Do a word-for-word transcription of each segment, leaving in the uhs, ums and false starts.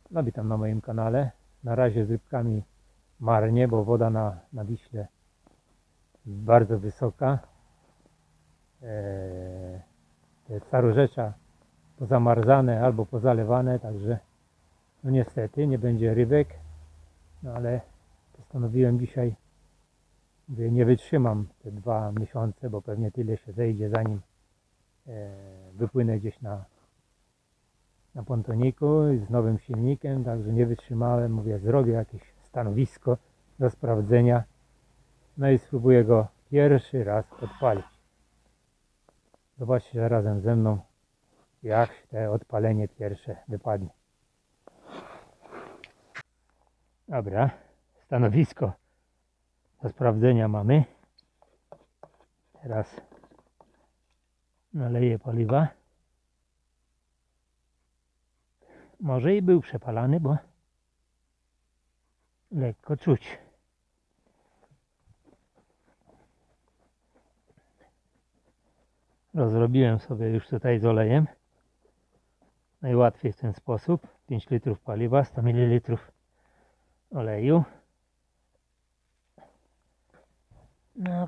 No witam na moim kanale. Na razie z rybkami marnie, bo woda na, na Wiśle jest bardzo wysoka. Eee, te starorzecza pozamarzane albo pozalewane, także no niestety nie będzie rybek. No ale postanowiłem dzisiaj, że nie wytrzymam te dwa miesiące, bo pewnie tyle się zejdzie, zanim e, wypłynę gdzieś na na pontoniku z nowym silnikiem, także nie wytrzymałem, mówię, zrobię jakieś stanowisko do sprawdzenia, no i spróbuję go pierwszy raz odpalić. Zobaczcie razem ze mną, jak te odpalenie pierwsze wypadnie. Dobra, stanowisko do sprawdzenia mamy. Teraz naleję paliwa. Może i był przepalany, bo lekko czuć. Rozrobiłem sobie już tutaj z olejem. Najłatwiej w ten sposób. pięć litrów paliwa, sto mililitrów oleju. No,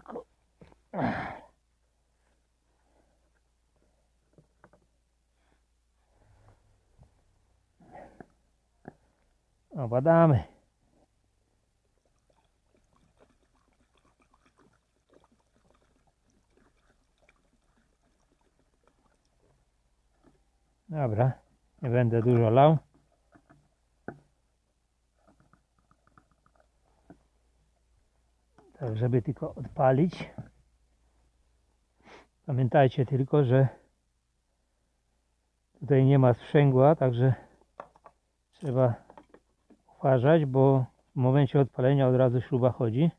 obadamy. Dobra, nie będę dużo lał. Tak, żeby tylko odpalić. Pamiętajcie tylko, że tutaj nie ma sprzęgła, także trzeba uważać, bo w momencie odpalenia od razu śruba chodzi.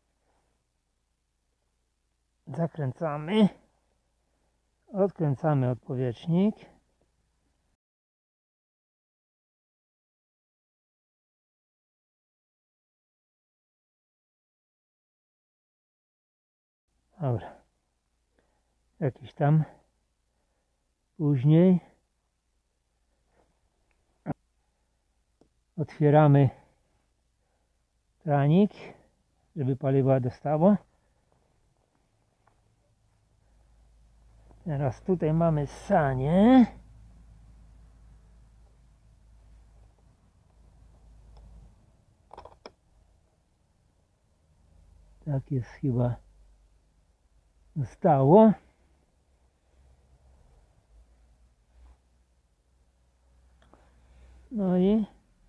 Zakręcamy. Odkręcamy odpowietrznik. Dobra. Jakiś tam później otwieramy kranik, żeby paliwa dostało. Teraz tutaj mamy ssanie. Tak jest chyba zostało. No i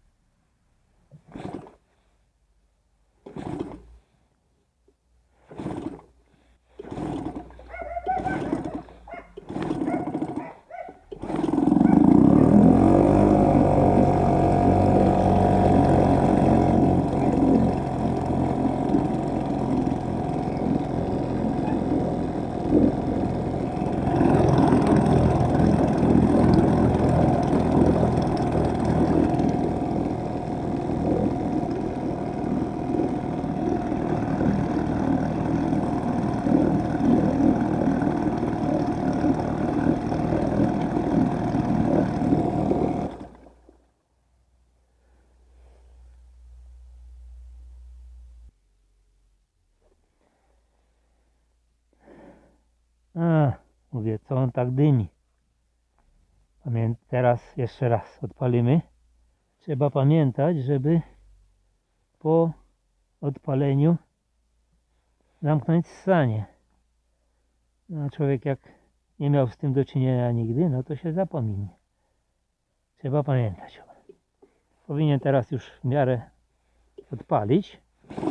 A, mówię, co on tak dymi. Pamię teraz jeszcze raz odpalimy. Trzeba pamiętać, żeby po odpaleniu zamknąć ssanie. No, człowiek jak nie miał z tym do czynienia nigdy, no to się zapominie. Trzeba pamiętać. Powinien teraz już w miarę odpalić.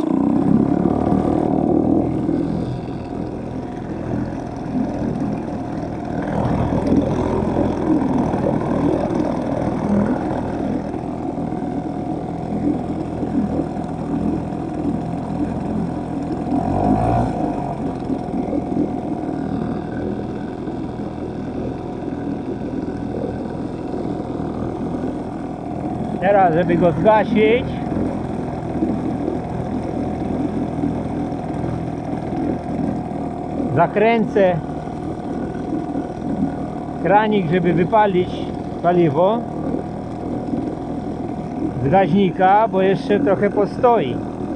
Teraz, żeby go zgasić, zakręcę kranik, żeby wypalić paliwo. z gaźnika, bo jeszcze trochę postoi.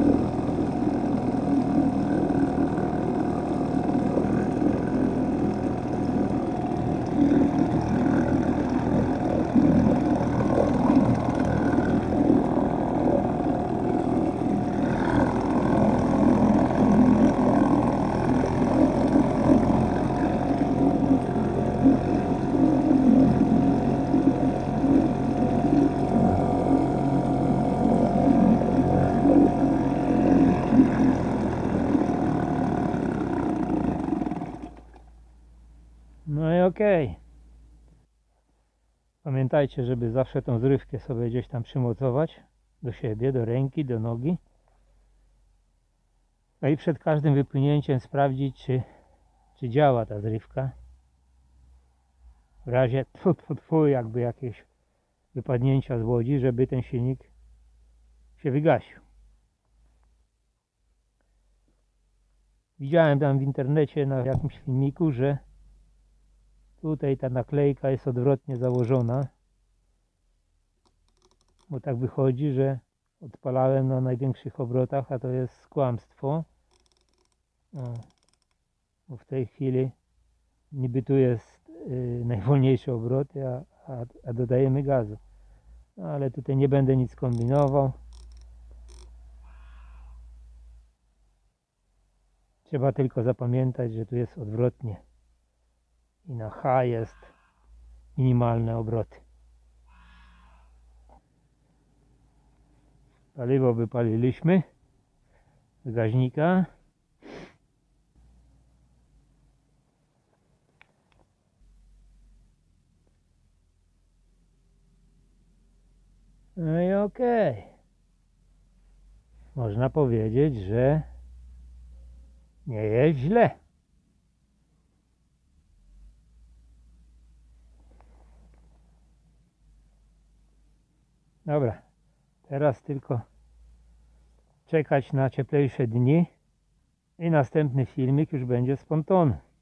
No i okej. Okay. Pamiętajcie, żeby zawsze tą zrywkę sobie gdzieś tam przymocować do siebie, do ręki, do nogi. No i przed każdym wypłynięciem sprawdzić, czy, czy działa ta zrywka. W razie tfu, tfu, tfu, jakby jakieś wypadnięcia z łodzi, żeby ten silnik się wygasił. Widziałem tam w internecie na jakimś filmiku, że tutaj ta naklejka jest odwrotnie założona, bo tak wychodzi, że odpalałem na największych obrotach, a to jest kłamstwo. O, bo w tej chwili niby tu jest yy, najwolniejsze obroty, a, a, a dodajemy gazu. No, ale tutaj nie będę nic kombinował. Trzeba tylko zapamiętać, że tu jest odwrotnie. I na H jest minimalne obroty. Paliwo wypaliliśmy z gaźnika. No i okej. Okay. Można powiedzieć, że nie jest źle. Dobra, teraz tylko czekać na cieplejsze dni i następny filmik już będzie z pontonu.